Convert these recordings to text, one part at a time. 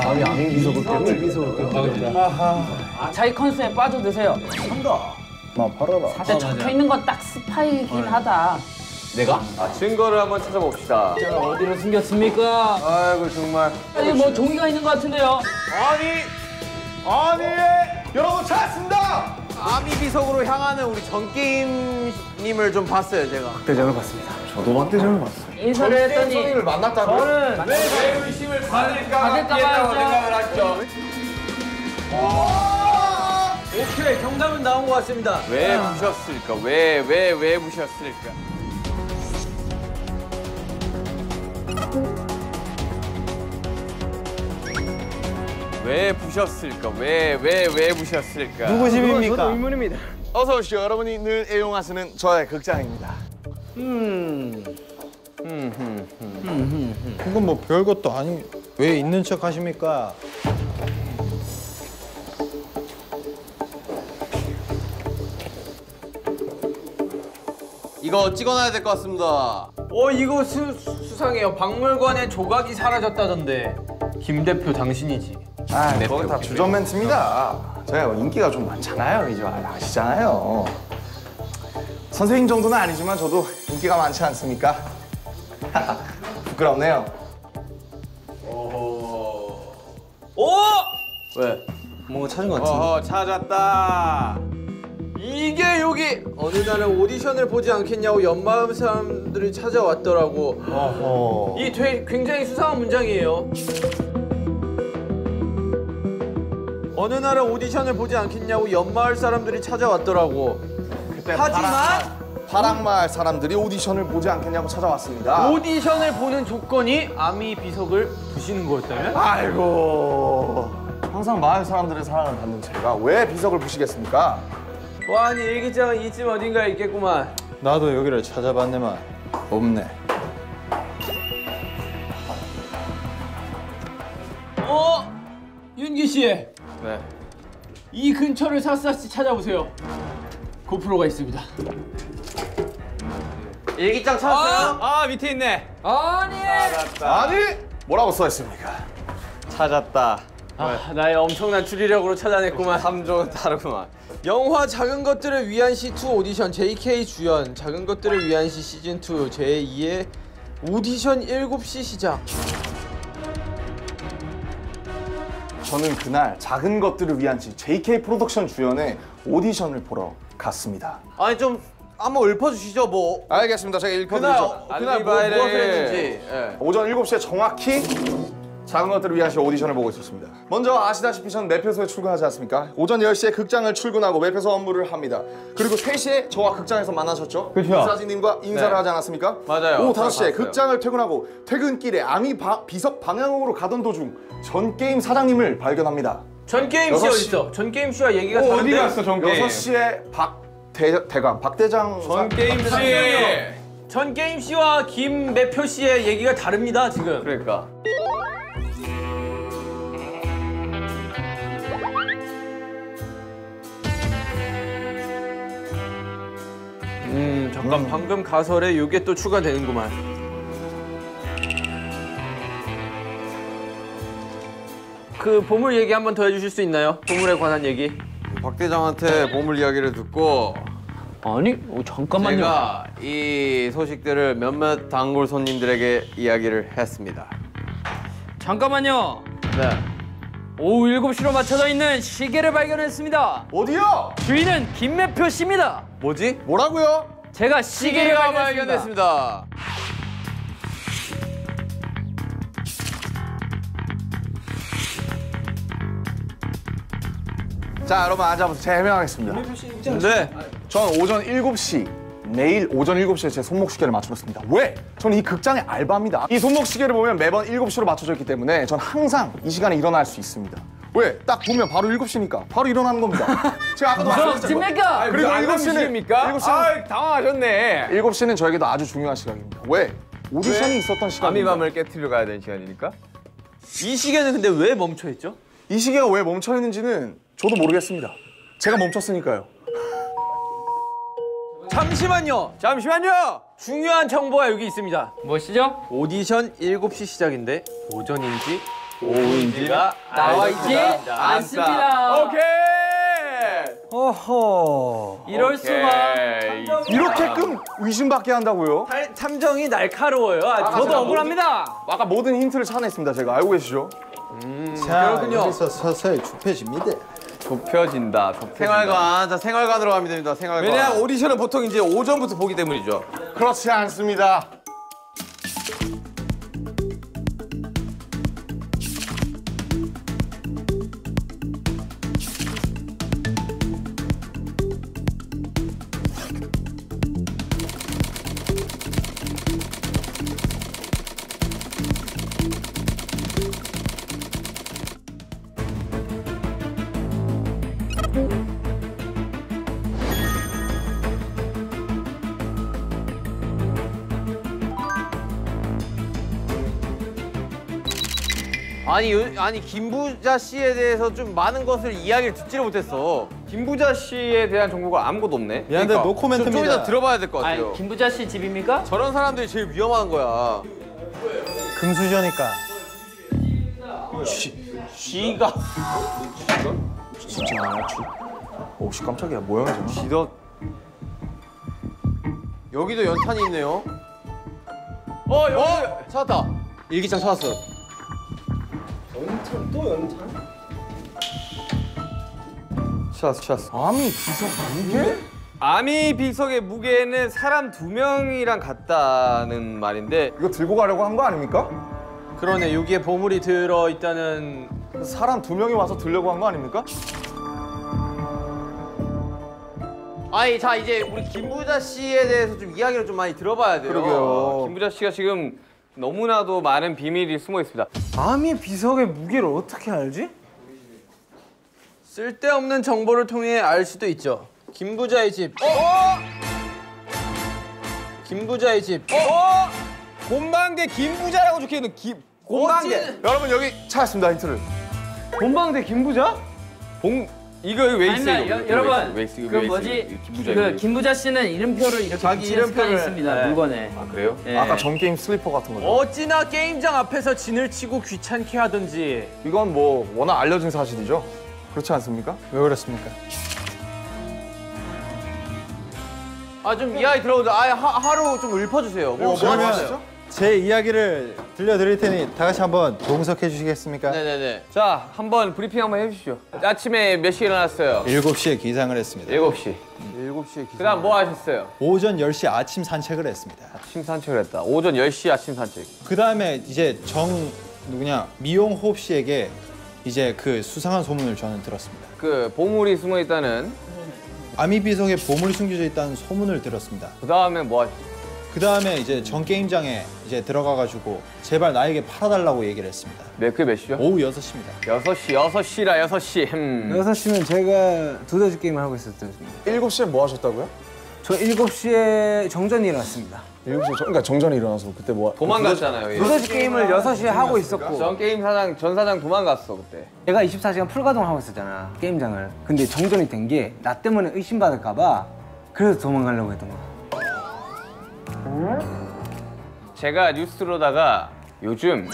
아니 아미 비석을 깨고. 아, 자기 컨셉에 빠져드세요. 한다. 나 팔아라. 사실 적혀 있는 건 딱 스파이긴 하다. 내가? 증거를 한번 찾아봅시다. 제가 어디로 숨겼습니까? 아이고 정말. 여기 뭐 종이가 있는 것 같은데요? 아니 여러분 찾았습니다. 아미 비석으로 향하는 우리 전게임님을 좀 봤어요 제가. 박대장을 봤습니다. 저도 박대장을 봤어요. 인사를 했더니 손님을 만났다고요? 저는 왜 의심을 받을까 받을까 생각을 했죠. 오케이, 정답은 나온 것 같습니다. 왜 부셨을까? 왜 부셨을까? 왜 부셨을까? 왜 부셨을까? 누구 집입니까? 저도 의문입니다. 어서 오시죠. 여러분이 늘 애용하시는 저의 극장입니다. 그건 뭐 별것도 아니 왜 있는 척 하십니까? 이거 찍어놔야 될 것 같습니다. 이거 수상해요. 박물관에 조각이 사라졌다던데. 김 대표 당신이지. 아, 거기 다 주전 멘트입니다. 제가 인기가 좀 많잖아요. 이제 아시잖아요. 선생님 정도는 아니지만 저도 인기가 많지 않습니까? 부끄럽네요. 왜? 뭔가 찾은 것 같은데. 찾았다. 이게 여기 어느 날은 오디션을 보지 않겠냐고 연마음 사람들이 찾아왔더라고. 이 굉장히 수상한 문장이에요. 어느 날은 오디션을 보지 않겠냐고 연마을 사람들이 찾아왔더라고. 하지만 파랑마을 사람들이 오디션을 보지 않겠냐고 찾아왔습니다. 오디션을 보는 조건이 아미 비석을 부시는 거였다면? 아이고, 항상 마을 사람들의 사랑을 받는 제가 왜 비석을 부시겠습니까? 아니 일기장은 이쯤 어딘가에 있겠구만. 나도 여기를 찾아봤네만 없네. 윤기 씨. 네. 이 근처를 샅샅이 찾아보세요. 고프로가 있습니다. 일기장 찾았어요? 밑에 있네. 아니, 뭐라고 써있습니까? 찾았다. 나의 엄청난 추리력으로 찾아냈구만. 3조는 다르구만. 영화 작은 것들을 위한 시2 오디션 JK 주연 작은 것들을 위한 시 시즌2 제2의 오디션 7시 시작. 저는 그날 작은 것들을 위한 JK 프로덕션 주연의 오디션을 보러 갔습니다. 아니 좀 한번 읊어주시죠 뭐. 알겠습니다. 제가 읽어드리죠. 그날 무엇을 했는지. 오전 7시에 정확히 작은 것들을 위한 오디션을 보고 있었습니다. 먼저 아시다시피 저는 매표소에 출근하지 않습니까? 오전 10시에 극장을 출근하고 매표소 업무를 합니다. 그리고 3시에 저와 극장에서 만나셨죠? 그렇죠. 이사진님과 인사를 하지 않았습니까? 맞아요. 오후 5시에 봤어요. 극장을 퇴근하고 퇴근길에 비석 방향으로 가던 도중 전게임 사장님을 발견합니다. 전게임 씨 6시. 어딨어? 전게임 씨와 얘기가 다른데? 어디 갔어 전게임? 6시에 박대장 전게임 씨. 전게임 씨와 김매표 씨의 얘기가 다릅니다 지금. 그러니까. 잠깐 방금 가설에 이게 또 추가되는구만. 그 보물 얘기 한 번 더 해주실 수 있나요? 보물에 관한 얘기. 박 대장한테 보물 이야기를 듣고 아니, 잠깐만요. 제가 이 소식들을 몇몇 단골 손님들에게 이야기를 했습니다. 잠깐만요. 네. 오후 7시로 맞춰져 있는 시계를 발견했습니다. 어디요? 주인은 김매표 씨입니다. 뭐지? 뭐라고요? 제가 시계를 시계가 발견했습니다. 발견됐습니다. 자, 여러분 앉아보세요. 제가 해명하겠습니다. 네. 저는 오전 7시, 내일 오전 7시에 제 손목시계를 맞춰놨습니다. 왜? 저는 이 극장의 알바입니다. 이 손목시계를 보면 매번 7시로 맞춰져 있기 때문에 전 항상 이 시간에 일어날 수 있습니다. 왜? 딱 보면 바로 7시니까 바로 일어나는 겁니다. 제가 아까도 말씀드렸죠. 찜맥가! 그리고 알람 7시는 시계입니까? 7시는 당황하셨네. 7시는 저에게도 아주 중요한 시간입니다. 왜? 오디션이 있었던 시간입니다. 아미밤을 깨트리러 가야 되는 시간이니까? 이 시계는 근데 왜 멈춰 있죠? 이 시계가 왜 멈춰 있는지는 저도 모르겠습니다. 제가 멈췄으니까요. 잠시만요. 중요한 정보가 여기 있습니다. 무엇이죠? 오디션 7시 시작인데 오전인지 오은지가 나와 있지 않습니다. 오케이. 어허. 이럴 수가. 이렇게끔 의심받게 한다고요? 탐정이 날카로워요. 저도 억울합니다. 아까 모든 힌트를 찾아냈습니다. 제가 알고 계시죠? 자, 그렇군요. 여기서 서서히 좁혀집니다. 좁혀진다. 생활관. 자, 생활관으로 가면 됩니다. 생활관. 왜냐면 오디션은 보통 이제 오전부터 보기 때문이죠. 그렇지 않습니다. 아니 김부자 씨에 대해서 좀 많은 것을 이야기를 듣지를 못했어. 김부자 씨에 대한 정보가 아무것도 없네. 미안한데 노 코멘트입니다. 좀 이따 들어봐야 될 것 같아요. 아니, 김부자 씨 집입니까? 저런 사람들이 제일 위험한 거야. 금수저니까. 쥐가 진짜 않아, 쥐. 오씨, 깜짝이야. 모양이잖아. 쥐더. 여기도 연탄이 있네요. 여기 찾았다. 일기장 찾았어. 찾았어. 아미 비석 무게? 아미 비석의 무게는 사람 2명이랑 같다는 말인데 이거 들고 가려고 한 거 아닙니까? 그러네. 여기에 보물이 들어 있다는. 사람 2명이 와서 들려고 한 거 아닙니까? 아니 자 이제 우리 김부자 씨에 대해서 좀 이야기를 좀 많이 들어봐야 돼요. 그러게요. 김부자 씨가 지금 너무나도 많은 비밀이 숨어 있습니다. 아미 비석의 무게를 어떻게 알지? 쓸데없는 정보를 통해 알 수도 있죠. 김부자의 집. 김부자의 집. 곤방대 김부자라고 적혀있는 곤방대. 여러분 여기 찾았습니다, 힌트를. 곤방대 김부자? 이거 왜 있어요? 아닙니다. 이거? 여러분. 왜 있어요? 그 왜 있어요? 뭐지? 김부자 그 김부자 씨는 이름표를 이렇게 자기 붙이는 습관이 이름표를- 있습니다. 네. 물건에. 아 그래요? 예. 아까 전 게임 슬리퍼 같은 거죠. 어찌나 게임장 앞에서 진을 치고 귀찮게 하든지. 이건 뭐 워낙 알려진 사실이죠. 그렇지 않습니까? 왜 그렇습니까? 좀 이야기 들어보자. 하루 좀 읊어주세요. 뭐 그러면 하시죠? 제 이야기를 들려드릴 테니 다 같이 한번 동석해 주시겠습니까? 네네네. 자 한번 브리핑 한번 해주시죠. 아침에 몇 시에 일어났어요? 7시에 기상을 했습니다. 7시. 7시에 기사. 그다음 뭐 하셨어요? 오전 10시 아침 산책을 했습니다. 아침 산책을 했다. 오전 10시 아침 산책. 그 다음에 이제 미용호흡 씨에게 이제 그 수상한 소문을 저는 들었습니다. 그 보물이 숨어 있다는. 아미 비석에 보물이 숨겨져 있다는 소문을 들었습니다. 그 다음에 뭐 하셨어요? 그 다음에 이제 전 게임장에 이제 들어가가지고 제발 나에게 팔아달라고 얘기를 했습니다. 그게 몇 시죠? 오후 6시입니다. 6시라 6시. 6시면 제가 두더지 게임을 하고 있었던 중입니다. 7시에 뭐 하셨다고요? 저 7시에 정전이 일어났습니다. 7시에 그러니까 정전에 일어나서 그때 뭐 도망갔잖아요. 얘. 두더지 게임을 6시에 하고 있었고 전 게임 전 사장 도망갔어 그때. 내가 24시간 풀가동하고 있었잖아, 게임장을. 근데 정전이 된 게 나 때문에 의심받을까 봐 그래서 도망가려고 했던 거야. 제가 뉴스로다가 요즘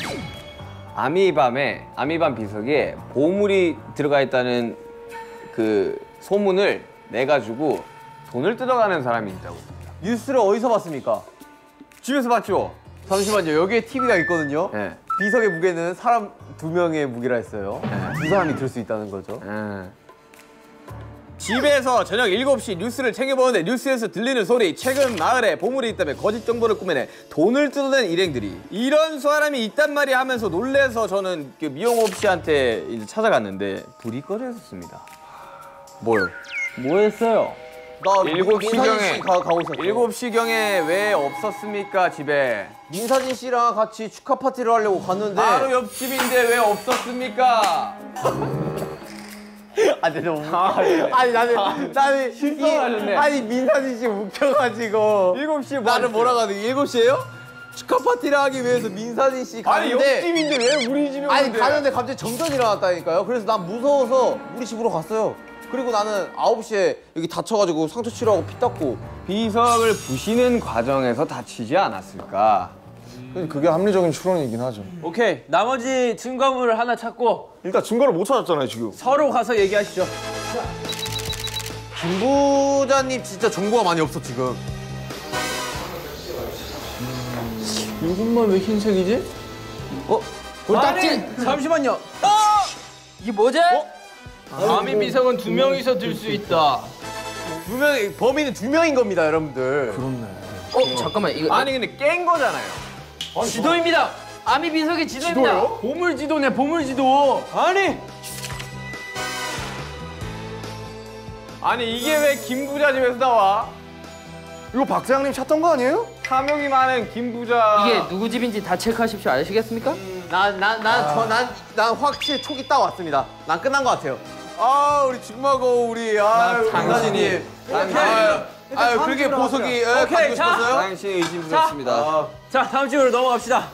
아미밤 비석에 보물이 들어가 있다는 그 소문을 내가지고 돈을 뜯어가는 사람이 있다고. 뉴스를 어디서 봤습니까? 집에서 봤죠? 잠시만요. 여기에 TV가 있거든요. 네. 비석의 무게는 사람 2명의 무게라 했어요. 두 사람이 들 수 있다는 거죠. 집에서 저녁 7시 뉴스를 챙겨보는데 뉴스에서 들리는 소리, 최근 마을에 보물이 있다며 거짓 정보를 꾸며내 돈을 뜯어낸 일행들이 이런 사람이 있단 말이야 하면서 놀래서 저는 그 미용호흡 씨한테 이제 찾아갔는데 불이 꺼져 있었습니다. 뭘? 뭐 했어요? 나 7시경에 가고 있었죠. 7시경에 왜 없었습니까 집에? 민사진 씨랑 같이 축하 파티를 하려고 갔는데 바로 옆집인데 왜 없었습니까? 아니 나는 실성하셨네. 아니 민사진 씨 웃겨가지고 7시에 나를 뭐라고 하는 7시에요? 축하 파티를 하기 위해서 민사진 씨 가는데 옆집인데 왜 우리 집에 아니 오는데? 가는데 갑자기 정전이 일어났다니까요. 그래서 난 무서워서 우리 집으로 갔어요. 그리고 나는 9시에 여기 다쳐가지고 상처 치료하고 피 닦고. 비석을 부시는 과정에서 다치지 않았을까? 그게 합리적인 추론이긴 하죠. 오케이, 나머지 증거물을 하나 찾고 일단 증거를 못 찾았잖아요 지금. 서로 가서 얘기하시죠. 김 부자님 진짜 정보가 많이 없어 지금. 이것만 왜 흰색이지? 볼딱지. 잠시만요. 이게 뭐지? 아미 비석은 2명이서 들 수 있다. 범인은 2명인 겁니다, 여러분들. 잠깐만 이거 아니 근데 깬 거잖아요. 지도입니다. 아미 비석의 지도입니다. 보물 지도네, 보물 지도. 아니 이게 왜 김 부자 집에서 나와? 이거 박 대장님 찾던 거 아니에요? 사명이 많은 김 부자. 이게 누구 집인지 다 체크하십시오. 아시겠습니까? 난 확실히 촉이 딱 왔습니다. 난 끝난 것 같아요. 아, 우리 죽마고 우리 당신이 그렇게 보석이 오케이, 가지고 자. 싶었어요? 당신이 의심스럽습니다. 자, 다음 질문으로 넘어갑시다.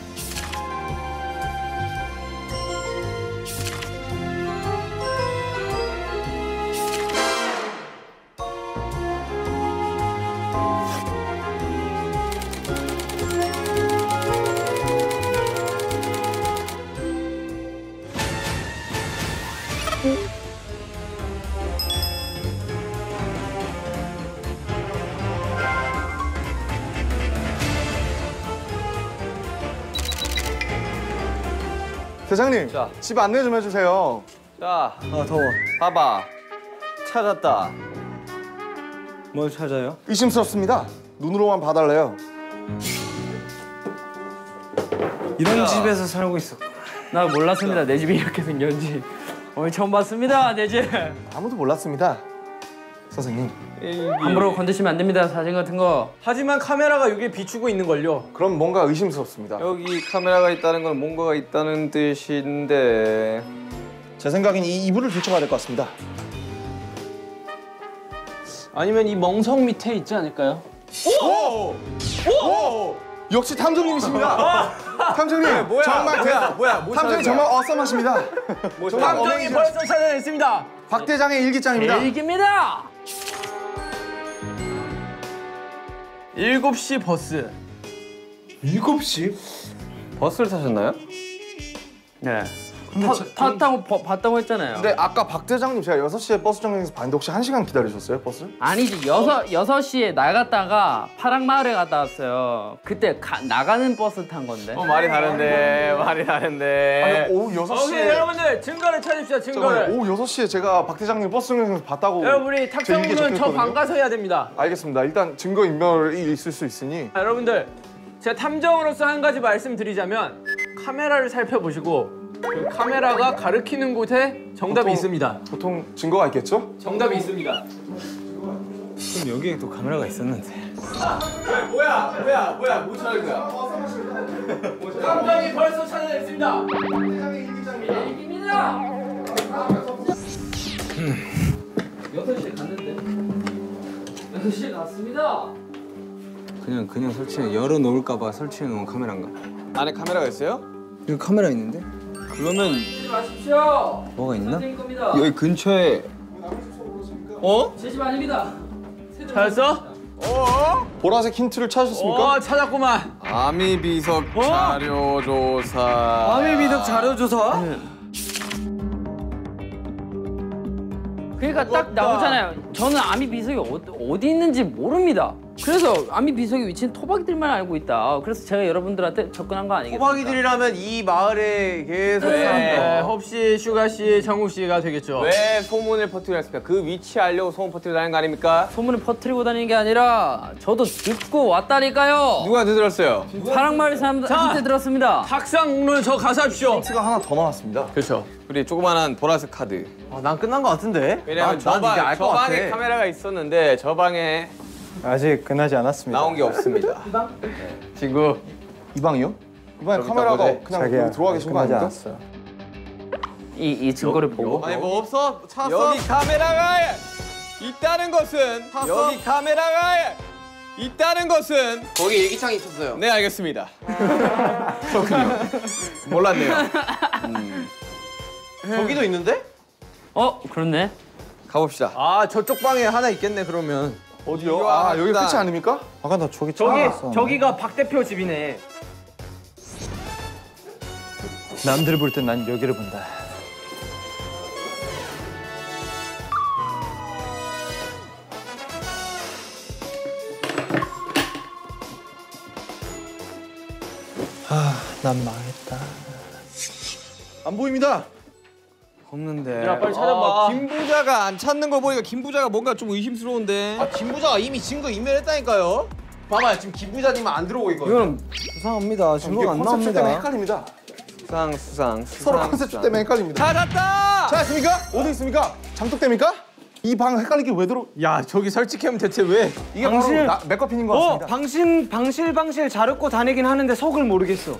대장님, 자. 집 안내 좀 해주세요. 자, 더워. 봐봐. 찾았다. 뭘 찾아요? 의심스럽습니다. 눈으로만 봐달래요. 이런 집에서 살고 있어. 나 몰랐습니다. 내 집이 이렇게 생겼는지. 오늘 처음 봤습니다. 내 집. 아무도 몰랐습니다. 선생님. 함부로 건드시면 안 됩니다. 사진 같은 거. 하지만 카메라가 여기 비추고 있는 걸요. 그럼 뭔가 의심스럽습니다. 여기 카메라가 있다는 건 뭔가가 있다는 뜻인데. 제 생각엔 이 이불을 들춰가야 될 것 같습니다. 아니면 이 멍석 밑에 있지 않을까요? 역시 탐정님이십니다. 탐정님, 정말 뭐야? 탐정님 정말 어썸하십니다. 정말 탐정이 벌써 찾아냈습니다. 박 대장의 일기장입니다. 일기입니다. 7시 버스. 7시? 버스를 타셨나요? 네. 봤다고 했잖아요. 근데 아까 박 대장님 제가 6시에 버스 정류장에서 봤는데 혹시 1시간 기다리셨어요, 버스? 아니지. 6시에 나갔다가 파랑마을에 갔다 왔어요. 그때 나가는 버스 탄 건데. 말이 다른데. 말이 다른데. 아니, 오후 오케이, 6시에 여러분들 증거를 찾읍시다. 증거를. 오후 6시에 제가 박 대장님 버스 정류장에서 봤다고 여러분, 우리 제 일기에 탁성훈은 저 적혀있거든요. 방 가서 해야 됩니다. 알겠습니다. 일단 증거 인멸이 있을 수 있으니 자, 여러분들, 제가 탐정으로서 한 가지 말씀드리자면 카메라를 살펴보시고 그 카메라가 가리키는 곳에 정답이 있습니다. 보통 증거가 있겠죠? 정답이 있습니다. 그럼 여기에 또 카메라가 있었는데. 뭐야? 못 찾을 거야. 탐정이 벌써 찾아냈습니다. 일기입니다. 6시에 갔는데. 6시에 갔습니다. 그냥 설치해 열어놓을까봐 설치해놓은 카메라인가? 안에 카메라가 있어요? 여기 카메라 있는데? 그러면 쓰지 마십시오. 뭐가 있나? 선생님 겁니다. 여기 근처에 제 집 아닙니다. 찾았어? 보라색 힌트를 찾으셨습니까? 찾았구만. 아미 비석 자료 조사. 아미 비석 자료 조사? 그러니까 딱 나오잖아요. 저는 아미 비석이 어디 있는지 모릅니다. 그래서 아미 비석의 위치는 토박이들만 알고 있다. 그래서 제가 여러분들한테 접근한 거 아니겠습니까? 호박이들이라면 이 마을에 계속 네, 홉씨, 슈가씨, 정욱씨가 되겠죠. 왜 소문을 퍼뜨리려 했습니까? 그 위치 알려고 소문 퍼뜨리려는 거 아닙니까? 소문을 퍼뜨리고 다니는 게 아니라 저도 듣고 왔다니까요. 누가 들었어요? 파랑마을 사람들한테 들었습니다. 탁상옥론 저 가서 합시오. 힌트가 하나 더 나왔습니다. 그렇죠. 우리 조그만한 보라색 카드. 난 끝난 것 같은데? 왜냐면 난 이제 알 저 것 같아. 방에 카메라가 있었는데 저 방에 아직 끝나지 않았습니다. 나온 게 없습니다. 친구. 이 방이요? 이 방에 여기 카메라가 있다고 그냥 자기야 여기 들어와 계신 거 끝나지 아닙니까? 않았어요. 이 증거를 보고 아니 뭐 없어? 찾았어? 여기 카메라가 있다는 것은 여기 카메라가 있다는 것은 거기 일기장이 있었어요. 네 알겠습니다. 그렇군요. 몰랐네요. 저기도 있는데? 그렇네. 가봅시다. 아, 저쪽 방에 하나 있겠네, 그러면. 어디요? 아, 여기 끝이 아닙니까? 아까 나 저기 저기, 찾아봤어. 저기가 박 대표 집이네. 남들 볼 땐 난 여기를 본다. 난 망했다. 안 보입니다. 없는데. 야, 빨리 찾아봐. 김부자가 안 찾는 거 보니까 김부자가 뭔가 좀 의심스러운데. 김부자가 이미 증거 인멸했다니까요. 봐봐요, 지금 김부자님은 안 들어오고 있거든요. 이거는 수상합니다. 증거가 안 컨셉 때문에 나옵니다. 헷갈립니다. 수상. 서로 컨셉 때문에 헷갈립니다. 찾았다! 찾았습니까? 어디 있습니까? 장독대입니까? 이 방 헷갈리게 왜 들어? 야, 저기 설치캠 대체 왜? 이게 바로 맥커핀인 것 같습니다. 방실 자르고 다니긴 하는데 속을 모르겠어.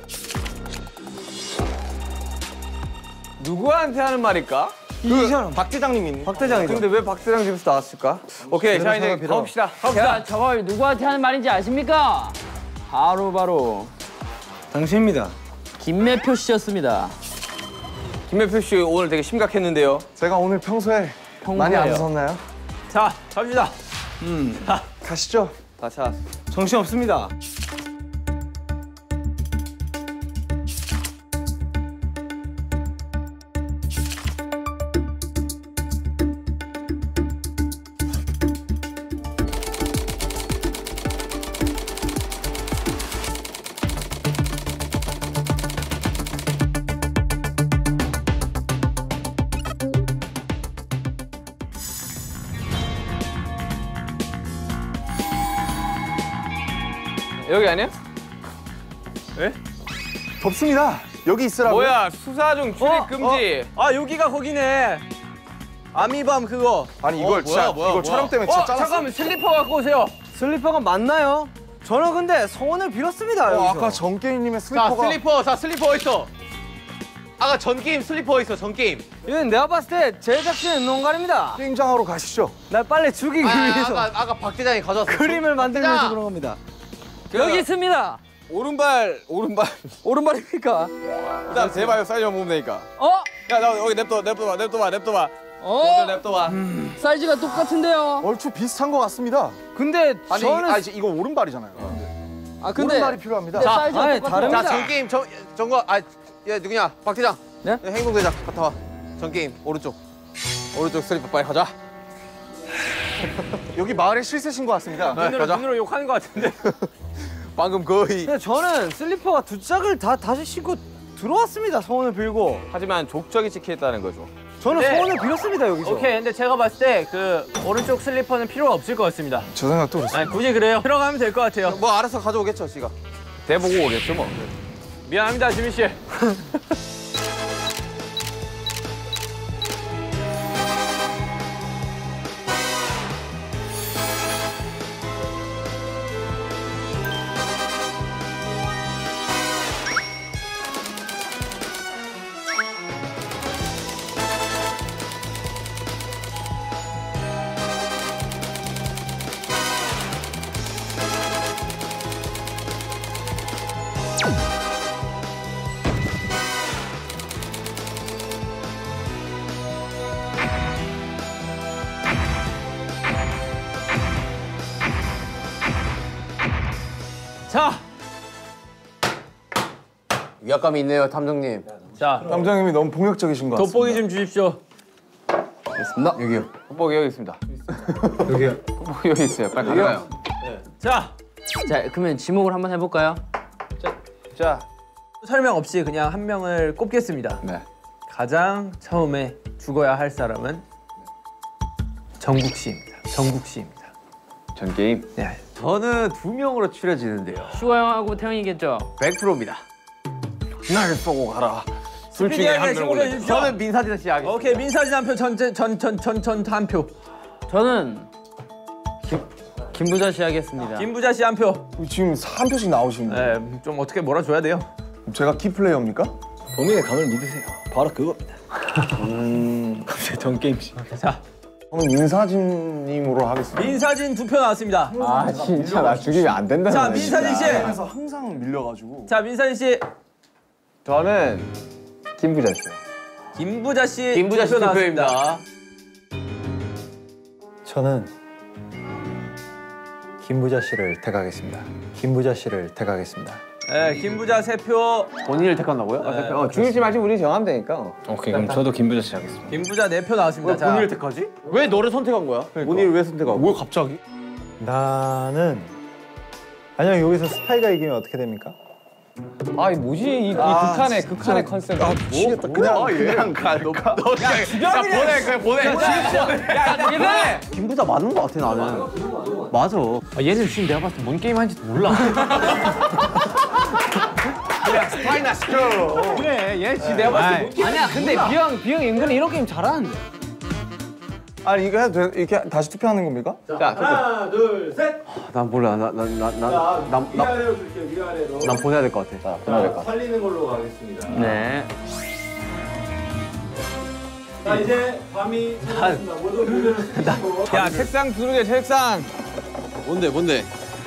누구한테 하는 말일까? 이 사람. 박 대장님이. 박 대장이죠. 근데 왜 박대장 집에서 나왔을까? 오케이, 자 이제 가봅시다. 제가 저걸 누구한테 하는 말인지 아십니까? 바로 당신입니다. 김매표 씨였습니다. 김매표 씨 오늘 되게 심각했는데요. 제가 오늘 평소에 많이 안 웃었나요? 자, 갑시다. 가시죠. 다 찾았어. 정신 없습니다. 여기 아니야? 덥습니다. 여기 있으라고요? 뭐야, 수사 중 출입 금지. 아, 여기가 거기네. 아미밤 그거. 아니 이걸 진짜 이거 촬영 때문에 진짜 잘랐어. 잠깐만, 슬리퍼 갖고 오세요. 슬리퍼가 맞나요? 저는 근데 소원을 빌었습니다. 여기서. 아까 정게임님의 자, 슬리퍼가 슬리퍼 어디 있어? 아까 전 게임 슬리퍼 있어, 전 게임. 이건 내가 봤을 때 제작진의 농간입니다. 게임장하러 가시죠. 날 빨리 죽이기 위해서 아까 박 대장이 가져왔어. 그림을 만들기 위해서 그런 겁니다. 여기 있습니다. 오른발. 오른발입니까? 그다음 제발 사이즈만 보면 되니까. 어? 야, 나 여기 냅둬봐. 어? 냅둬봐. 사이즈가 똑같은데요. 얼추 비슷한 것 같습니다. 근데 아니, 저는 이거 오른발이잖아요. 근데 오른발이 필요합니다. 근데 사이즈가 아니, 똑같아요. 다릅니다. 자, 전 게임 전거 얘 누구냐? 박 대장. 네? 행동 대장 갔다 와. 전 게임 오른쪽 슬리퍼 빨리 가자. 여기 마을의 실세신 것 같습니다. 눈으로 욕하는 것 같은데. 방금 거의. 근데 저는 슬리퍼가 두 짝을 다시 신고 들어왔습니다. 소원을 빌고. 하지만 족적이 찍혀있다는 거죠. 저는 네. 소원을 빌었습니다. 여기서. 오케이, 근데 제가 봤을 때 그 오른쪽 슬리퍼는 필요가 없을 것 같습니다. 저 생각도 그렇습니다. 아니, 굳이 그래요. 들어가면 될 것 같아요. 뭐 알아서 가져오겠죠, 지가. 대보고 오겠죠 뭐. 미안합니다, 지민 씨. 자, 위압감이 있네요, 탐정님. 자, 감독님이 너무 폭력적이신 것 같습니다. 돋보기 좀 주십시오. 알겠습니다. 여기요. 돋보기 여기 있습니다. 여기요. 돋보기 여기 있어요. 빨리 가요. 자, 그러면 지목을 한번 해볼까요? 자. 설명 없이 그냥 한 명을 꼽겠습니다. 네. 가장 처음에 죽어야 할 사람은 정국 씨입니다. 정국 씨입니다. 전 게임. 네. 저는 2명으로 추려지는데요. 슈가 형하고 태형이겠죠? 100%입니다. 나를 쏘고 가라. 둘 중에 한 명을 골라주세요. 저는 민사진 씨 하겠습니다. 오케이, 민사진 한 표, 전 한 표. 저는 김부자 씨 하겠습니다. 김부자 씨 한 표. 지금 3표씩 나오시는데 네, 좀 어떻게 몰아줘야 돼요. 제가 키플레이어입니까? 범인의 감을 믿으세요. 바로 그겁니다. 갑자기 전 게임씩. 자, 저는 민사진님으로 하겠습니다. 민사진 2표 나왔습니다. 아 진짜 나 죽이면 안 된다는 자, 거야, 민사진 씨. 그래서 항상 밀려가지고 자, 민사진 씨. 저는 김부자 씨요. 김부자 씨. 김부자 씨 2표 나왔습니다. 투표입니다. 저는 김부자 씨를 택하겠습니다. 김부자 씨를 택하겠습니다. 네, 김부자 3표. 본인을 택한다고요? 죽일지 말지 우리 정하면 되니까. 오케이 그럼 저도 김부자 씨 하겠습니다. 김부자 4표 나왔습니다. 자, 본인을 택하지? 왜 너를 선택한 거야? 본인을 왜 선택하고? 뭘 갑자기? 나는 아니요 여기서 스파이가 이기면 어떻게 됩니까? 아이 뭐지 이 극한의 컨셉. 미치겠다. 그냥 가. 너 야 보내 그냥 보내. 야 보내. 김부자 맞는 거 같아 나는. 맞아. 얘는 지금 내가 봤을 때 뭔 게임 하는지도 몰라. 그냥 스파이나 시켜. 그래 얘 지금 내가 봤을 때 뭔 게임. 아니야 근데 비형 은근히 이런 게임 잘하는데. 아니 이거 해도 돼? 이렇게 다시 투표하는 겁니까? 하나, 둘, 셋. 난 몰라. 난 보내야 될 것 같아. 보내야 될 것 같아. 살리는 걸로 가겠습니다. 네. 자, 이제 밤이 찾아왔습니다. 모두 무대를 숙이시고. 야 책상 두르게 책상. 뭔데?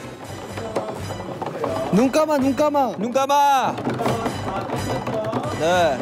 눈 감아. 눈 감아. 네.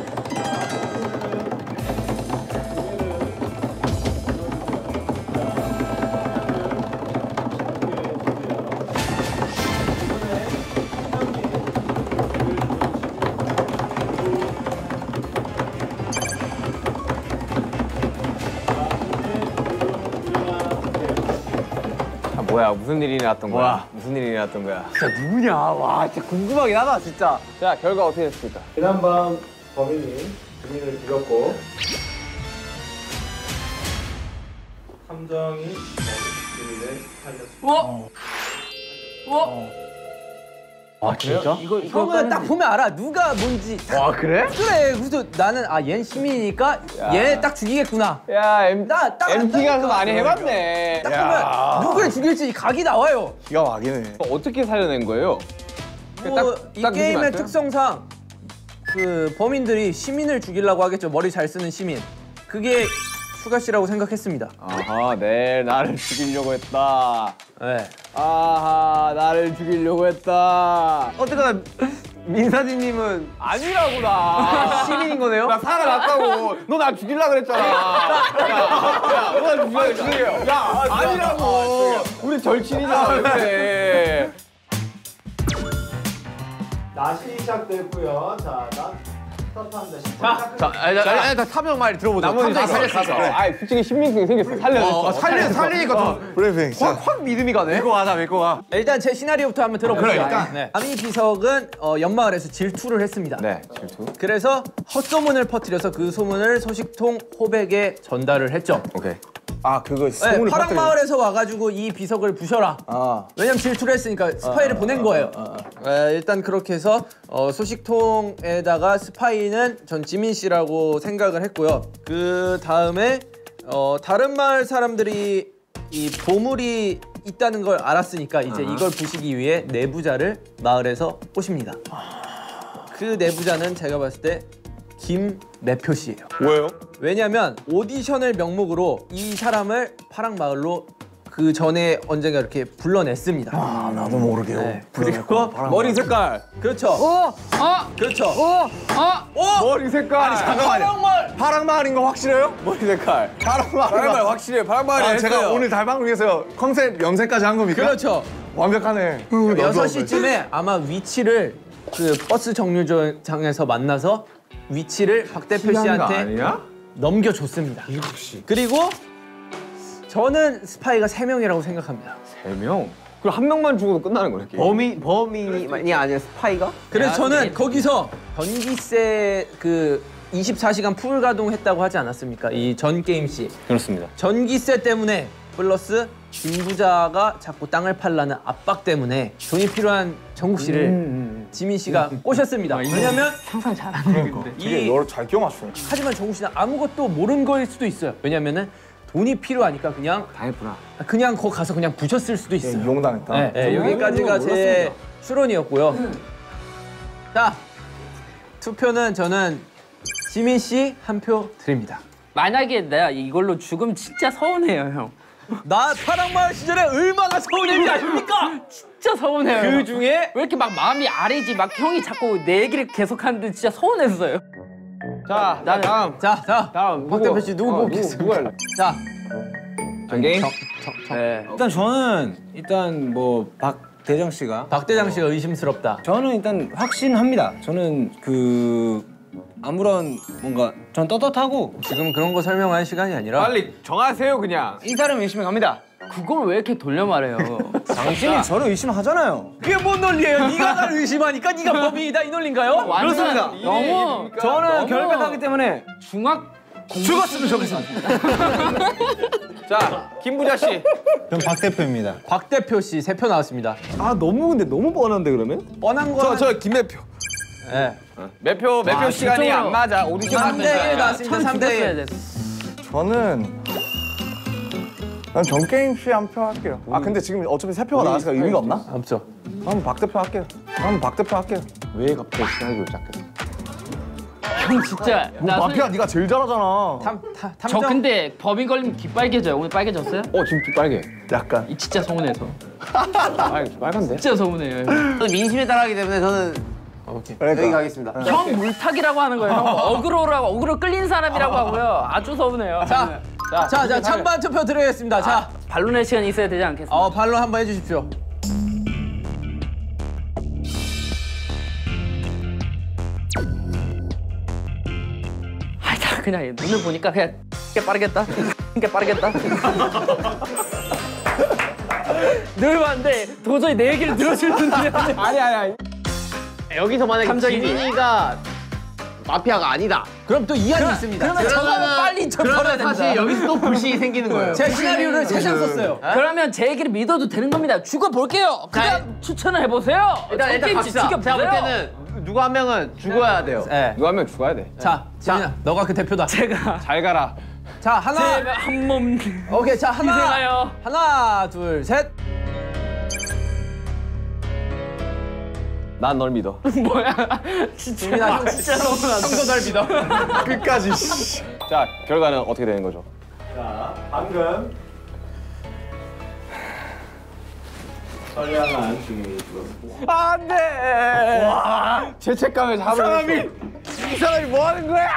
뭐야 무슨 일이 일어났던 거야? 무슨 일이 일어났던 거야? 진짜 누구냐? 와 진짜 궁금하긴 하다 진짜. 자 결과 어떻게 됐습니까? 지난밤 범인이 주민을 죽였고 함정이 주민을 살렸습니다. 아 진짜? 형은 딱 보면 알아. 누가 뭔지. 와 그래? 그래. 그래서 나는 얘는 시민이니까 얘 딱 죽이겠구나. 야 나딱 MT 가서 많이 해봤네. 딱 보면 누구를 죽일지 각이 나와요. 기가 막히네. 어떻게 살려낸 거예요? 이 딱 게임의 맞아요? 특성상 그 범인들이 시민을 죽이려고 하겠죠. 머리 잘 쓰는 시민. 그게 슈가 씨라고 생각했습니다. 아하 나를 죽이려고 했다. 네. 아하 나를 죽이려고 했다. 어떡하나 민사진님은 아니라구나. 시민인 거네요? 나 살아났다고. 너 나 죽이려고 그랬잖아. 야, 너 나 죽이려고. 야, 아니라고. 우리 절친이잖아. 근데. 낮이 시작됐고요. 자, 스타트합니다. 자, 탐정 말 들어보자. 나머지 다 살렸어. 아, 솔직히 신빙성이 생겼어. 살렸어. 살리니까 좀 브레이빙. 확 믿음이 가네. 믿고 가자, 믿고 가. 일단 제 시나리오부터 한번 들어볼게요. 그래, 일단. 네. 아미 비석은 연마을에서 질투를 했습니다. 네, 질투. 그래서 헛소문을 퍼뜨려서 그 소문을 소식통 호백에 전달을 했죠. 오케이. 아, 그거 네, 소문을 파랑마을에서 와가지고 이 비석을 부셔라. 왜냐면 질투를 했으니까 스파이를 보낸 거예요. 일단 그렇게 해서 소식통에다가 스파이는 전 지민 씨라고 생각을 했고요. 그 다음에 다른 마을 사람들이 이 보물이 있다는 걸 알았으니까 이제 이걸 부시기 위해 내부자를 마을에서 꼬십니다. 그 내부자는 제가 봤을 때 김매표 씨예요. 왜요? 왜냐면 오디션을 명목으로 이 사람을 파랑마을로 그 전에 언젠가 이렇게 불러냈습니다. 아, 나도 모르게요. 네. 그리고 머리 색깔. 그렇죠. 그렇죠. 머리 색깔. 잠깐만요. 파랑마을인 거 확실해요? 머리 색깔. 파랑마을. 확실해. 파랑마을에 아, 했어요. 제가 오늘 달방을 위해서 컨셉 염색까지 한 겁니까? 그렇죠. 완벽하네. 6시쯤에 아마 위치를 그 버스 정류장에서 만나서 위치를 박 대표 씨한테 아니야? 넘겨줬습니다. 7시. 그리고 저는 스파이가 3명이라고 생각합니다. 3명? 그럼 한 명만 죽어도 끝나는 거네. 범인이 아니라 스파이가? 그래서 저는 거기서 전기세 그 24시간 풀 가동했다고 하지 않았습니까? 이 전 게임 시. 그렇습니다. 전기세 때문에 플러스 김부자가 자꾸 땅을 팔라는 압박 때문에 돈이 필요한 정국 씨를 지민 씨가 꼬셨습니다. 왜냐면 상상 잘하네 근데. 되게 너를 잘 끼워 맞추네. 하지만 정국 씨는 아무것도 모르는 거일 수도 있어요. 왜냐면은 돈이 필요하니까 그냥 거기 가서 그냥 부셨을 수도 있어요. 이용당했다. 네, 여기까지가 제 추론이었고요. 자, 투표는 저는 지민 씨 한 표 드립니다. 만약에 내가 이걸로 죽으면 진짜 서운해요 형. 나 파랑마을 시절에 얼마나 서운했는지 아십니까? 진짜 서운해요. 그 중에 왜 이렇게 막 마음이 아리지 막 형이 자꾸 내 얘기를 계속하는데 진짜 서운했어요. 자, 다음. 다음 박 대표 씨 누구 뽑겠습니까? 누구 할래? 자, 전 게임? 네. 일단 저는 뭐 박 박대장 씨가 박대장 씨가 의심스럽다. 저는 일단 확신합니다. 저는 아무런 뭔가 전 떳떳하고 지금 그런 거 설명할 시간이 아니라 빨리 정하세요 그냥. 인사를 열심히 갑니다. 그걸 왜 이렇게 돌려 말해요? 당신이 저를 의심하잖아요. 그게 뭔 논리예요? 네가 나를 의심하니까 네가 범인이다 이 논리인가요? 완전 너무 저는 결백하기 때문에 중학 죽었으면 좋겠습니다. 자 김부자 씨. 전 박 대표입니다. 박 대표 씨 3표 나왔습니다. 아 근데 너무 뻔한데 그러면? 뻔한 거. 저 김매표. 네. 매표 시간이 안 맞아. 오디션 3대1 나왔습니다. 3대1. 저는 난 정게임 씨 한 표 할게요. 아 근데 지금 어차피 3표가 나왔으니까 의미가 없나? 없죠. 그럼 박 대표 할게요. 왜 갑자기 시나리오를 시작했어? 형 진짜 나 마피아 네가 제일 잘하잖아. 저 탐정. 근데 법인 걸리면 귀 빨개져요. 오늘 빨개졌어요? 지금 빨개. 약간. 이 진짜 서운해서. 빨간데? 진짜 서운해요. 저는 민심에 따라하기 때문에 저는 오케이. 여기 가겠습니다. 형 물타기라고 하는 거예요. 형 어그로 끌린 사람이라고 하고요. 아주 서운해요. 자, 찬반 투표 드리겠습니다. 자, 반론의 시간이 있어야 되지 않겠습니까? 반론 한번 해주십시오. 아, 그냥 눈을 보니까 그냥 빠르겠다. 빠르겠다. 늘 봤는데 도저히 내 얘기를 들어줄 눈이 아니. 여기서 만약에 감정이입. 지민이가 마피아가 아니다. 그럼 또 이한이 있습니다. 그러면 저거는 빨리 접어야 됩니다. 사실 여기서 또 불신이 생기는 거예요. 제 시나리오를 3장 썼어요. 그러면 제 얘기를 믿어도 되는 겁니다. 죽어볼게요. 그냥 추천을 해보세요. 일단 갑시다. 제가 볼 때는 누구 한 명은 죽어야 돼요. 네. 누구 한 명 죽어야 돼. 자, 지민아, 너가 그 대표다. 제가 잘 가라. 자, 하나. 한 몸 오케이, 자, 희생하여. 하나, 둘, 셋. 난 널 믿어. 뭐야? 진짜. 지민아, 형 진짜 서운하다. 형도 날 믿어. 끝까지. 자 결과는 어떻게 되는 거죠? 방금 선량한 주민이 죽었습니다. 안돼. 죄책감에 잡을. 이 사람이 뭐 하는 거야?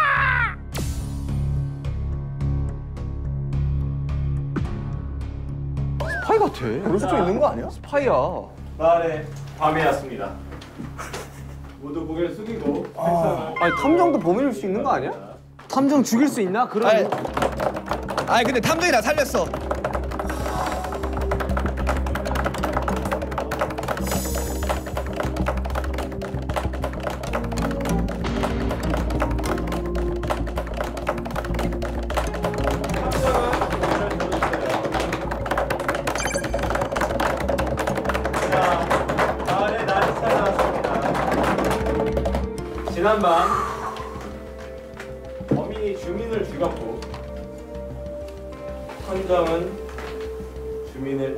스파이 같아. 그럴 수도 있는 거 아니야? 스파이야. 마을에 밤이 왔습니다. 모두 고개를 숙이고 책상을 아니 탐정도 범인일 수 있는 거 아니야? 탐정 죽일 수 있나? 그런. 아니 근데 탐정이 나 살렸어. 마을에 낮이 찾아왔습니다. 지난밤 범인이 주민을 죽였고 탐정은 주민을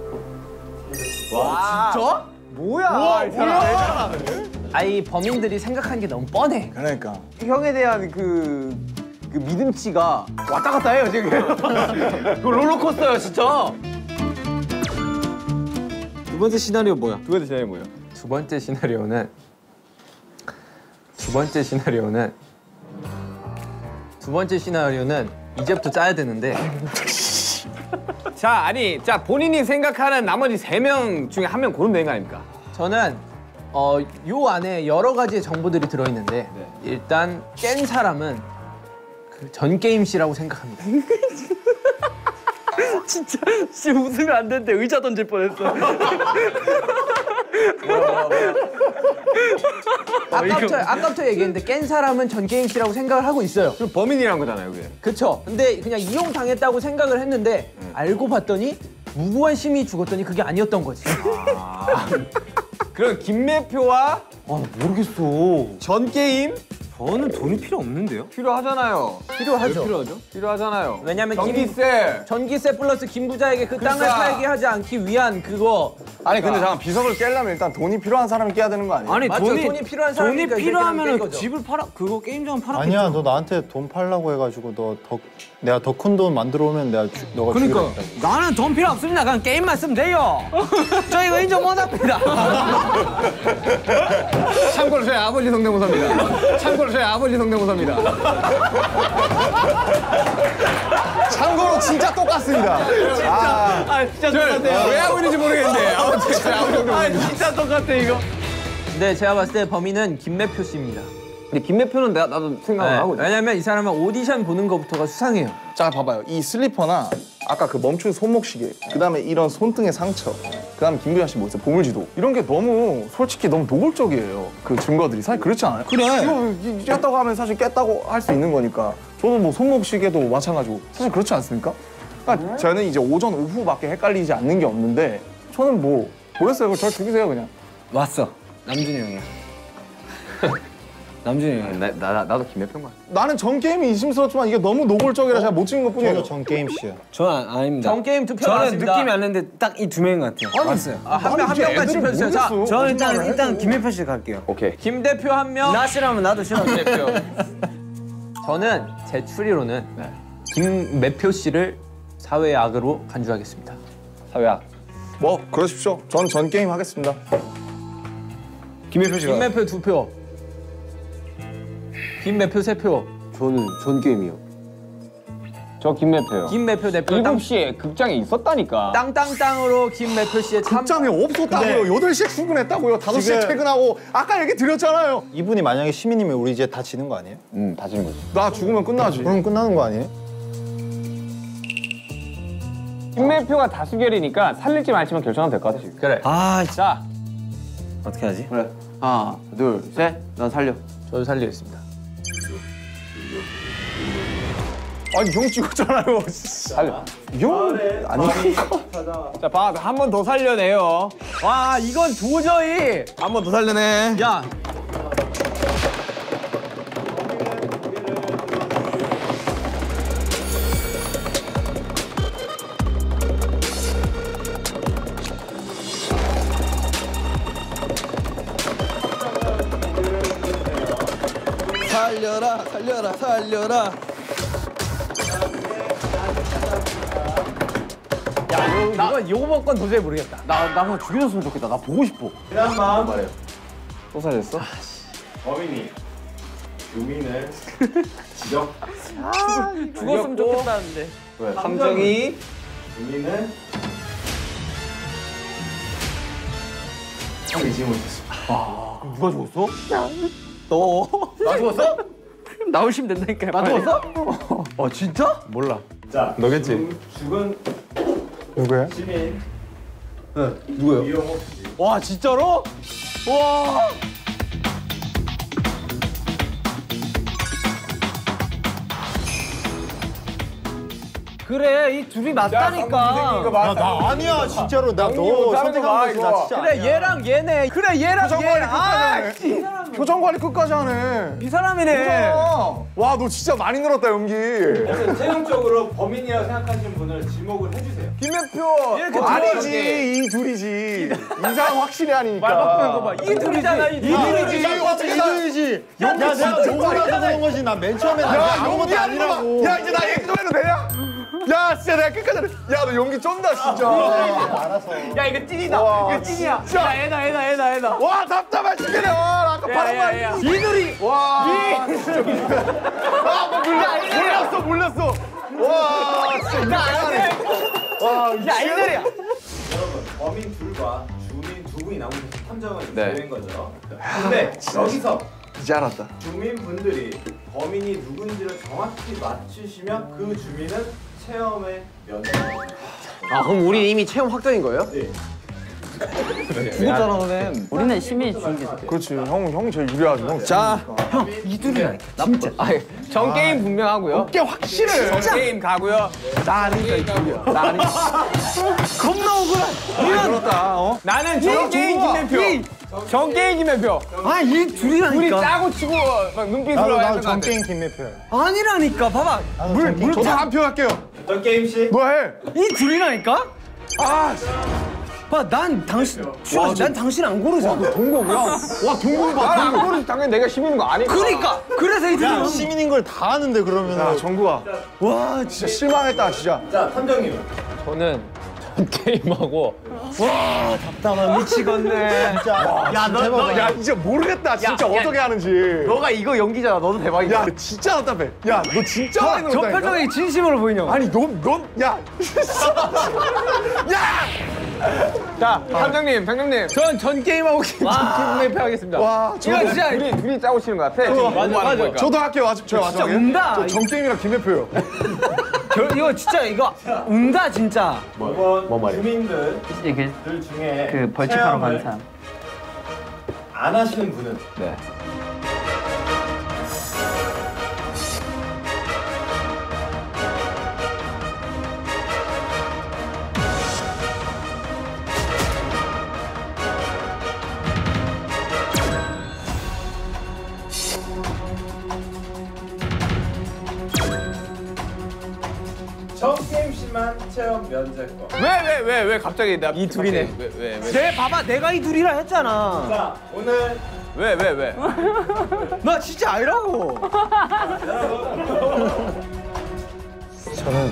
진짜? 뭐야? 아이 범인들이 생각하는 게 너무 뻔해. 그러니까. 형에 대한 그 믿음치가 왔다 갔다 해요 지금. 그 롤러코스터야 진짜. 두 번째 시나리오 뭐야? 두 번째 시나리오는 이제부터 짜야 되는데 자 본인이 생각하는 나머지 3명 중에 한 명 고르면 되는 거 아닙니까? 저는 요 안에 여러 가지의 정보들이 들어있는데 일단 깬 사람은 그 전 게임 씨라고 생각합니다. 진짜 웃으면 안 되는데 의자 던질 뻔했어. 아까부터 얘기했는데 깬 사람은 전 게임 씨라고 생각을 하고 있어요. 그럼 범인이란 거잖아요, 그게. 그쵸? 근데 그냥 이용당했다고 생각을 했는데 알고 봤더니 무고한 시민이 죽었더니 그게 아니었던 거지. 그럼 김매표와 모르겠어. 전 게임 저는 돈이 필요 없는데요? 필요하잖아요. 필요하죠. 필요하죠? 필요하잖아요. 왜냐면 전기세. 플러스 김 부자에게 그 땅을 그러니까. 팔게 하지 않기 위한 그거. 아니 근데 잠깐 비석을 깨려면 일단 돈이 필요한 사람이 깨야 되는 거 아니야? 아니 맞죠? 돈이 필요한 사람이니까 이 새끼는 깬 필요하면 거죠. 집을 팔아 그거 게임장 팔아. 아니야, 너 나한테 돈 팔라고 해가지고 내가 더 큰 돈 만들어 오면 너가 그러니까 주기로 했다고. 나는 돈 필요 없습니다. 그냥 게임만 쓰면 돼요. 저 이거 인정 못합니다. 참고로 저희 아버지 성대모사입니다. 참고로 참고로 저희 아버지 성대모사입니다. 참고로 진짜 똑같습니다. 진짜 똑같아요. 왜 아버지인지 모르겠는데. 아무튼 저희 아버지 성대모사. 진짜 똑같아 이거. 네, 제가 봤을 때 범인은 김매표 씨입니다. 근데 김매표는 나도 생각을 하고 있어. 왜냐면 이 사람은 오디션 보는 것부터가 수상해요. 자, 봐봐요. 이 슬리퍼나 아까 그 멈춘 손목시계, 그다음에 이런 손등의 상처, 그다음에 김도현 씨 뭐 있어요? 보물지도. 이런 게 너무 솔직히 너무 노골적이에요. 그 증거들이 사실 그렇지 않아요? 그래. 이거 깼다고 하면 사실 깼다고 할 수 있는 거니까. 저도 뭐 손목시계도 마찬가지고 사실 그렇지 않습니까? 그러니까 저는 이제 오전 오후밖에 헷갈리지 않는 게 없는데 저는 뭐 모르겠어요. 저 죽이세요 그냥. 왔어. 남준이 형이야. 남준이 형. 나도 김매표인 거야. 나는 전 게임이 의심스럽지만 이게 너무 노골적이라 제가 못 찍은 것 뿐이에요. 저도 전 게임 씨요. 저는 아닙니다. 전 게임 투표 저는 나왔습니다. 느낌이 안 났는데 딱 이 두 명인 것 같아요. 맞았어요. 한 명만 짚어주세요. 자, 저 일단 김매표 씨 갈게요. 오케이. 김 대표 한 명. 나 싫어하면 나도 싫어. 김매표. 저는 제 추리로는 김매표 씨를 사회의 악으로 간주하겠습니다. 사회야. 뭐 그러십시오. 전 전 게임 하겠습니다. 김매표 씨가. 김매표 2표. 김매표 3표. 저는 전 게임이요. 저 김매표요. 김매표 대표 7시에 극장에 있었다니까. 땅땅땅으로 김매표 씨의 참. 극장에 없었다고요. 8시에 출근했다고요. 5시에 지금- 퇴근하고 아까 얘기 드렸잖아요. 이분이 만약에 시민이면 우리 이제 다 지는 거 아니에요? 다지는 거지. 나 죽으면 끝나지. 그럼 끝나는 거 아니에요? 김매표가 다수결이니까 살릴지 말지만 결정하면 될 것 같아 지금. 그래. 자, 어떻게 하지? 그래. 하나, 둘, 셋. 난 살려. 저도 살리겠습니다. 아니 형 찍었잖아요. 살려. 형 아니 자, 한 번 더 살려내요. 와, 이건 도저히. 한 번 더 살려내. 야, 살려라, 살려라, 살려라. 이건 요번 건 도저히 모르겠다. 나 그냥 죽여줬으면 좋겠다. 나 보고 싶어. 또 살렸어? 죽었으면 좋겠다는데. 함정이. 누가 죽었어? 나 죽었어? 나오시면 된다니까요. 나 죽었어? 진짜? 몰라. 너겠지. 누구야? 와, 진짜로? 와. 그래, 이 둘이 맞다니까. 나 아니야 진짜로 나너 선택한 거 나 진짜 그래, 얘랑 얘네. 그래, 얘랑 얘. 표정 관리 끝까지 하네. 이 사람이네. 와, 너 진짜 많이 늘었다 연기. 최종적으로 범인이라고 생각하시는 분을 지목을 해주세요. 김매표 이렇게 아니지 이 둘이지. 이상 확실히 하니까. 말 바꾸는 거 봐. 이 둘이잖아, 이 둘. 둘이지. 어떻게 이들이지. 야 내가 욕을 해서 그런 거지. 나 맨 처음에 아무것도 아니라고. 야 이제 나 얘기 좀 해도 되냐? 야 진짜 내가 끝까지 야 너 연기 쩐다 진짜. 야, 이거 찐이다. 이거 찐이야. 야, 애다. 와 답답해 죽겠네. 와 아까 바로 말. 이 둘이. 와 진짜 몰랐어 몰랐어. 와 진짜 이상하네. 와 야, 이 둘이야. 범인 둘과 주민 두 분이 남은 탐정은 네. 되는 거죠. 근데 여기서 이제 알았다. 주민분들이 범인이 누군지를 정확히 맞추시면 그 주민은 체험에 면제됩니다. 아, 그럼 우리 이미 체험 확정인 거예요? 죽었잖아, 너네. 우리는 시민이 죽은 게 더. 그렇지 형이 제일 유리하죠. 형. 자, 진짜. 전 게임 분명하고요. 꽤 확실해. 전 게임 가고요. 겁나 억울해. 들었다. 어? 나는 전 게임 김매표. 전 게임 김매표. 아, 이 둘이라니까. 둘이 짜고 치고 막 눈빛으로 나도 하는 거 전 같아. 게임 김매표야. 아니라니까. 봐봐. 저도 한 표 할게요. 전 게임 씨. 너 해. 이 둘이라니까? 봐, 난 당신 안 고르잖아. 와 동공 봐. 나안 고르지 당연히 내가 시민인 거 아니까. 그러니까. 그래서 이 야 둘이. 시민인 걸 다 아는데 그러면 야 정국아. 와 진짜 실망했다 진짜. 자, 탐정님. 저는 게임하고 와 답답한 미치겠네. 진짜. 야 이제 모르겠다 진짜 어떻게 하는지. 너가 이거 연기잖아. 너도 대박이야. 야 진짜 답답해. 야 너 진짜 많이 저 놀았다니까? 표정이 진심으로 보이냐? 아니 야. 자, 함장님. 전 게임하고 기분 하겠습니다. 와 이거 진짜 둘이 짜고 치는 거 같아. 맞아. 저도 할게요. 저 마지막에. 운다. 저 정게임이랑 김혜표요. 이거 진짜 이거 운다 진짜. 뭐 말이야? 주민들 이게 중에 그 벌칙하러 가는 사람. 안 하시는 분은 정게임실만 체험 면제권. 왜 갑자기 이 둘이네. 내 봐봐 내가 이 둘이라 했잖아. 자 오늘 왜? 나 진짜 아니라고. 저는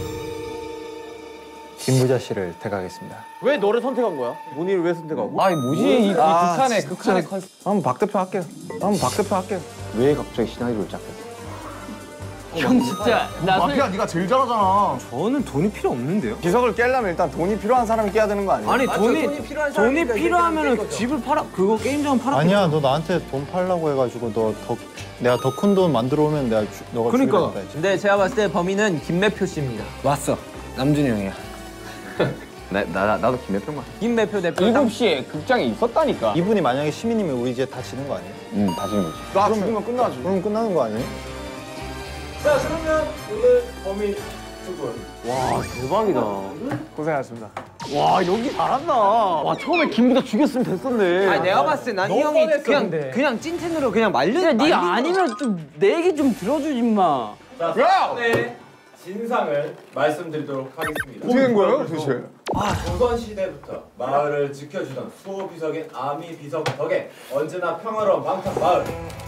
김부자 씨를 택하겠습니다. 왜 너를 선택한 거야? 문희를 왜 선택하고? 아니 뭐지 이 극한의 컨셉. 한번 박 대표 할게요. 왜 갑자기 시나리오를 짰겠어? 형 진짜 나 마피아 네가 제일 잘하잖아. 저는 돈이 필요 없는데요? 비석을 깨려면 일단 돈이 필요한 사람이 깨야 되는 거 아니야? 아니 돈이 사람이니까 필요하면은 이렇게 집을 팔아 그거 게임장 팔아. 아니야, 너 나한테 돈 팔라고 해가지고 내가 더 큰 돈 만들어 오면 너가 그러니까. 주기로 했다, 근데 제가 봤을 때 범인은 김매표 씨입니다. 왔어. 남준이 형이야. 나도 김혜평 같아. 김매표 대표. 7시에 극장에 있었다니까. 이분이 만약에 시민이면 우리 이제 다 지는 거 아니에요? 다 지는 거지. 나 죽으면 끝나지. 그럼 끝나는 거 아니에요? 자 그러면 오늘 범인 두 분. 와, 대박이다. 고생하셨습니다. 와, 연기 잘한다. 와, 처음에 김부자 죽였으면 됐었네. 아니 내가 봤을 때 난 이 형이 그냥 찐텐으로 그냥 야, 네가 아니면 좀 내 얘기 좀 들어주지 마. 자 사건의 진상을 말씀드리도록 하겠습니다. 어떻게 된 거예요, 도대체? 조선 시대부터 마을을 지켜주던 수호 비석인 아미 비석 덕에 언제나 평화로운 방탄 마을.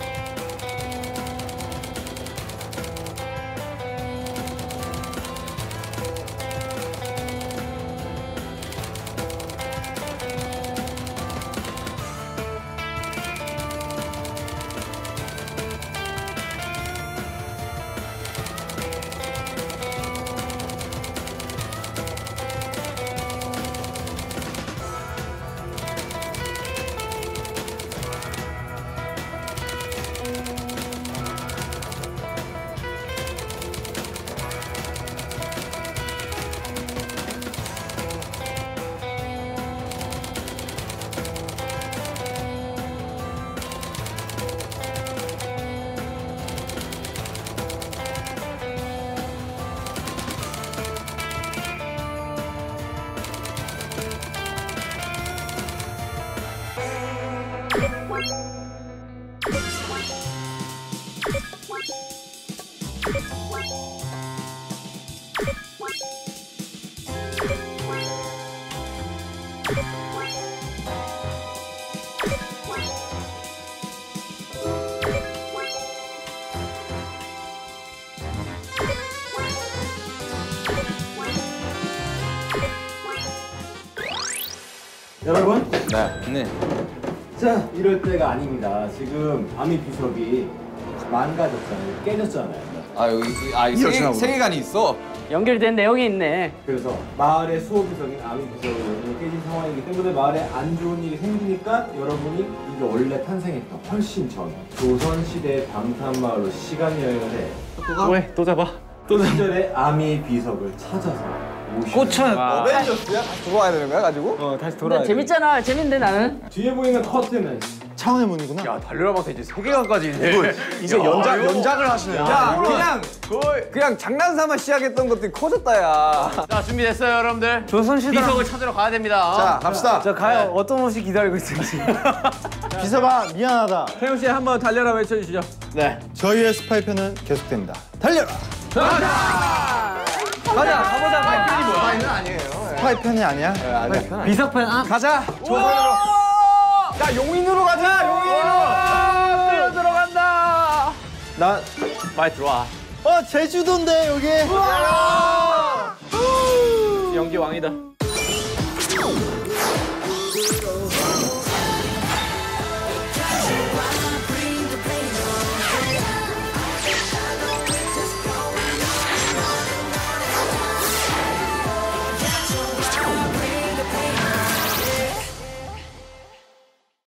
여러분? 네. 자 이럴 때가 아닙니다. 지금 아미 비석이 망가졌잖아요. 깨졌잖아요. 아, 여기 세계관이 있어. 연결된 내용이 있네. 그래서 마을의 수호 비석인 아미 비석이 여전히 깨진 상황이기 때문에 마을에 안 좋은 일이 생기니까 여러분이 이게 원래 탄생했던 훨씬 전 조선 시대의 방탄 마을로 시간 여행을 해. 왜? 또 잡아. 그 시절의 아미 비석을 찾아서 꽃은 어벤져스야? 다시 돌아와야 되는 거야, 가지고? 다시 근데 재밌잖아. 재밌는데 나는. 뒤에 보이는 커튼은 차원의 문이구나. 야, 달려라방서 이제 세계관까지 있네. 이제 연작을 하시네요. 야, 그냥 장난삼아 시작했던 것들이 커졌다, 야. 자, 준비됐어요, 여러분들. 조선시대 비석을 찾으러 가야 됩니다. 자, 갑시다. 저 가요. 어떤 옷이 기다리고 있을지. 비서가 미안하다. 태용 씨 한번 달려라 외쳐주시죠. 저희의 스파이편은 계속됩니다. 달려라! 가자, 가보자. 스파이는 아니에요. 스파이편이 아니야? 비석편 가자. 조선으로. 야, 용인으로 가자. 용인으로. 들어간다. 나 빨리 들어와. 제주도인데 여기. 연기 왕이다.